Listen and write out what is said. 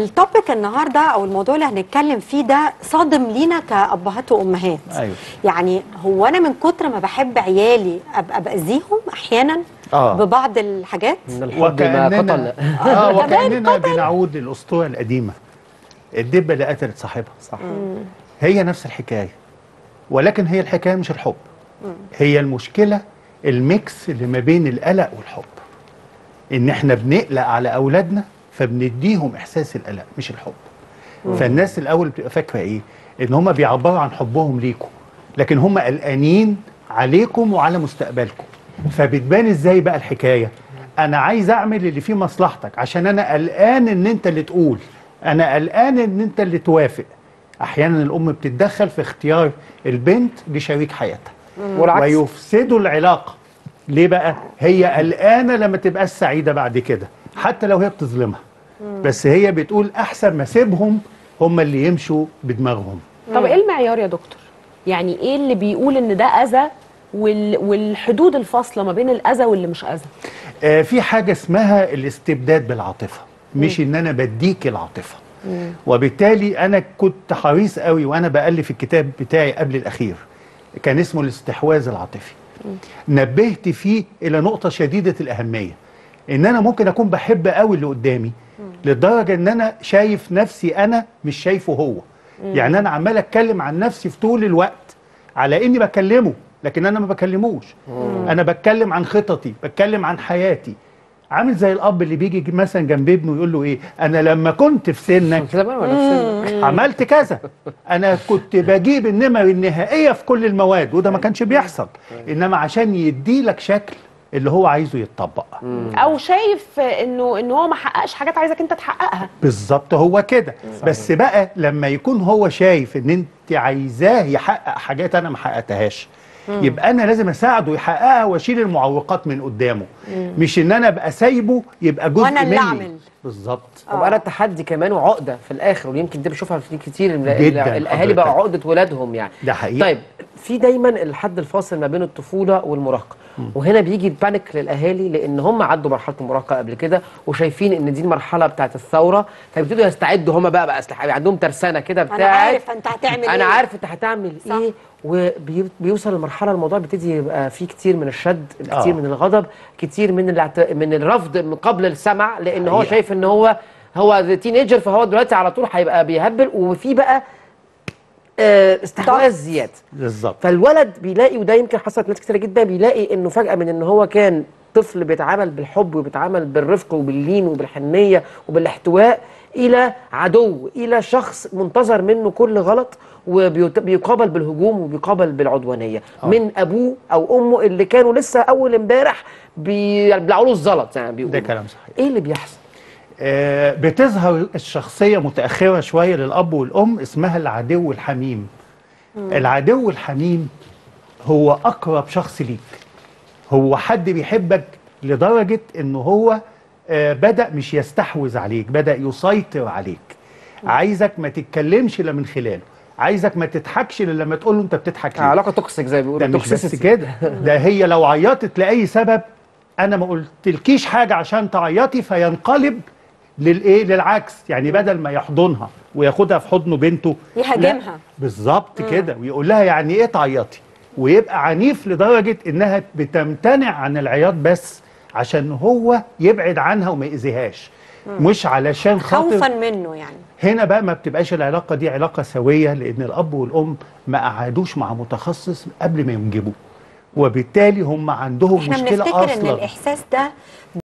التوبيك النهارده او الموضوع اللي هنتكلم فيه ده صادم لينا كأبهات وأمهات. أيوه. يعني هو انا من كتر ما بحب عيالي ابقى باذيهم احيانا ببعض الحاجات، من الحب ما قتل. وكأننا بنعود للأسطورة القديمة، الدبة اللي قتلت صاحبها. صح. هي نفس الحكاية، ولكن هي الحكاية مش الحب. هي المشكلة الميكس اللي ما بين القلق والحب، ان احنا بنقلق على اولادنا فبنديهم احساس القلق مش الحب. فالناس الاول بتبقى فاكره ايه؟ ان هم بيعبروا عن حبهم ليكم، لكن هم قلقانين عليكم وعلى مستقبلكم. فبتبان ازاي بقى الحكايه؟ انا عايز اعمل اللي فيه مصلحتك عشان انا قلقان ان انت اللي تقول، انا قلقان ان انت اللي توافق. احيانا الام بتتدخل في اختيار البنت لشريك حياتها ويفسدوا العلاقه. ليه بقى؟ هي قلقانه لما تبقاش سعيده بعد كده، حتى لو هي بتظلمها، بس هي بتقول احسن ما اسيبهم هم اللي يمشوا بدماغهم. طب ايه المعيار يا دكتور؟ يعني ايه اللي بيقول ان ده اذى والحدود الفاصله ما بين الاذى واللي مش اذى؟ في حاجه اسمها الاستبداد بالعاطفه، مش ان انا بديك العاطفه. وبالتالي انا كنت حريص قوي وانا بالف الكتاب بتاعي قبل الاخير، كان اسمه الاستحواذ العاطفي. نبهت فيه الى نقطه شديده الاهميه، ان انا ممكن اكون بحب قوي اللي قدامي لدرجه ان انا شايف نفسي انا مش شايفه هو. يعني انا عمال اتكلم عن نفسي في طول الوقت على اني بكلمه، لكن انا ما بكلموش. انا بتكلم عن خططي، بتكلم عن حياتي. عامل زي الاب اللي بيجي مثلا جنب ابنه يقول له ايه؟ انا لما كنت في سنك عملت كذا، انا كنت بجيب النمر النهائيه في كل المواد، وده ما كانش بيحصل، انما عشان يديلك شكل اللي هو عايزه يتطبق. او شايف انه هو ما حققش حاجات عايزك انت تحققها. بالظبط، هو كده. بس بقى لما يكون هو شايف ان انت عايزاه يحقق حاجات انا ما حققتهاش، يبقى انا لازم اساعده يحققها واشيل المعوقات من قدامه، مش ان انا ابقى سايبه يبقى جزء وانا اللي مني. اعمل. بالظبط. وبقى انا التحدي كمان وعقده في الاخر، ويمكن دي بشوفها في كتير جداً الاهالي بقى عقده ولادهم يعني. ده حقيقي. طيب في دايما الحد الفاصل ما بين الطفوله والمراهقه، وهنا بيجي البانيك للاهالي لان هم عدوا مرحله المراهقه قبل كده وشايفين ان دي المرحله بتاعت الثوره، فبيبتدوا يستعدوا هم بقى عندهم ترسانه كده بتاعت انا عارف انت هتعمل ايه، انا عارف انت هتعمل ايه. وبيوصل لمرحله الموضوع بيبتدي يبقى فيه كتير من الشد، كتير من الغضب، كتير من الرفض من قبل السمع، لان هو شايف ان هو تينيجر، فهو دلوقتي على طول هيبقى بيهبل، وفي بقى استحواذ زياده. بالظبط. فالولد بيلاقي، وده يمكن حصلت ناس كتير جدا، بيلاقي انه فجاه من ان هو كان طفل بيتعامل بالحب وبيتعامل بالرفق وباللين وبالحنيه وبالاحتواء، الى عدو، الى شخص منتظر منه كل غلط، وبيقابل بالهجوم وبيقابل بالعدوانيه من ابوه او امه اللي كانوا لسه اول امبارح بيبلعوا له الزلط زي ما بيقولوا. ده كلام صحيح. ايه اللي بيحصل؟ بتظهر الشخصيه متاخره شويه للاب والام، اسمها العدو الحميم. العدو الحميم هو اقرب شخص ليك، هو حد بيحبك لدرجه انه هو بدأ مش يستحوذ عليك، بدأ يسيطر عليك. عايزك ما تتكلمش الا من خلاله، عايزك ما تضحكش الا لما تقول له انت بتضحك ليه. علاقه توكسيك زي ما بيقولوا. ده مش بس كده، ده هي لو عيطت لاي سبب انا ما قلتلكيش حاجه عشان تعيطي، فينقلب للعكس. يعني بدل ما يحضنها وياخدها في حضنه بنته يهاجمها. بالظبط كده، ويقول لها يعني ايه تعيطي، ويبقى عنيف لدرجه انها بتمتنع عن العياط بس عشان هو يبعد عنها وما يأذيهاش، مش علشان خاطر خوفا منه. يعني هنا بقى ما بتبقاش العلاقه دي علاقه سويه، لان الاب والام ما قعدوش مع متخصص قبل ما ينجبوا، وبالتالي هم عندهم احنا مشكله بنفتكر اصلا. ان الاحساس ده